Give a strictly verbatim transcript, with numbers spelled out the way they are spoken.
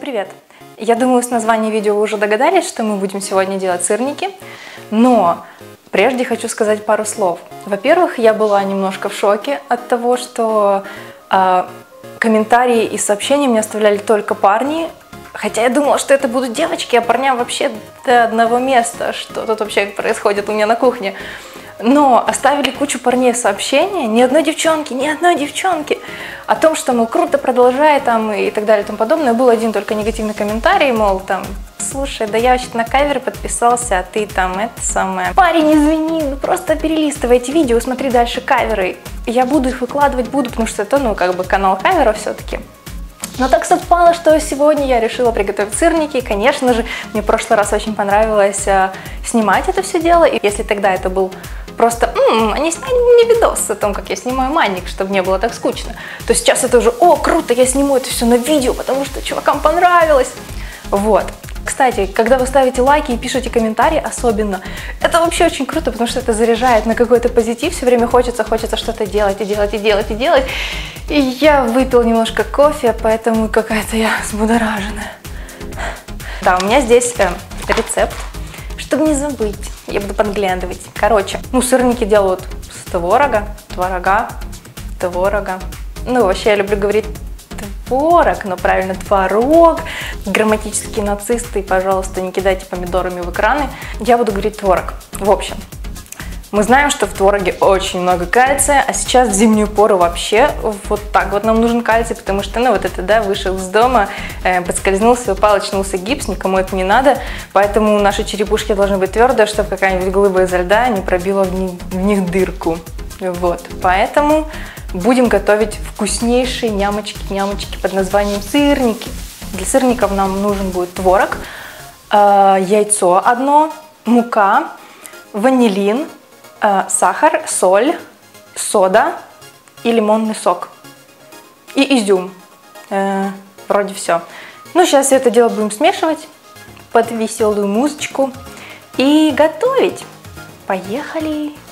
привет! Я думаю, с названия видео вы уже догадались, что мы будем сегодня делать сырники, но прежде хочу сказать пару слов. Во-первых, я была немножко в шоке от того, что э, комментарии и сообщения мне оставляли только парни, хотя я думала, что это будут девочки, а парням вообще до одного места, что тут вообще происходит у меня на кухне. Но оставили кучу парней сообщения, ни одной девчонки, ни одной девчонки, о том, что, мол, круто, продолжай, там, и так далее, и тому подобное. Был один только негативный комментарий, мол, там, слушай, да я вообще-то на кавер подписался, а ты там, это самое... Парень, извини, ну просто перелистывай эти видео, смотри дальше каверы. Я буду их выкладывать, буду, потому что это, ну, как бы канал кавера все-таки. Но так совпало, что сегодня я решила приготовить сырники, и, конечно же, мне в прошлый раз очень понравилось а, снимать это все дело, и если тогда это был просто, м-м, они сняли мне видос о том, как я снимаю манник, чтобы не было так скучно, то сейчас это уже, о, круто, я сниму это все на видео, потому что чувакам понравилось. Вот. Кстати, когда вы ставите лайки и пишете комментарии особенно, это вообще очень круто, потому что это заряжает на какой-то позитив, все время хочется, хочется что-то делать, и делать, и делать, и делать. И я выпил немножко кофе, поэтому какая-то я взбудораженная. Да, у меня здесь э, рецепт, чтобы не забыть, я буду подглядывать. Короче, ну сырники делают с творога, творога, творога. Ну вообще я люблю говорить творог, но правильно творог. Грамматические нацисты, пожалуйста, не кидайте помидорами в экраны. Я буду говорить творог. В общем, мы знаем, что в твороге очень много кальция, а сейчас в зимнюю пору вообще вот так вот нам нужен кальций, потому что, ну, вот это, да, вышел из дома, э, подскользнулся, упал, очнулся гипс, никому это не надо, поэтому наши черепушки должны быть твердые, чтобы какая-нибудь глыба изо льда не пробила в них, в них дырку. Вот, поэтому будем готовить вкуснейшие нямочки-нямочки под названием сырники. Для сырников нам нужен будет творог, э, яйцо одно, мука, ванилин, сахар, соль, сода и лимонный сок. И изюм. Э, вроде все. Ну, сейчас все это дело будем смешивать под веселую музычку и готовить. Поехали!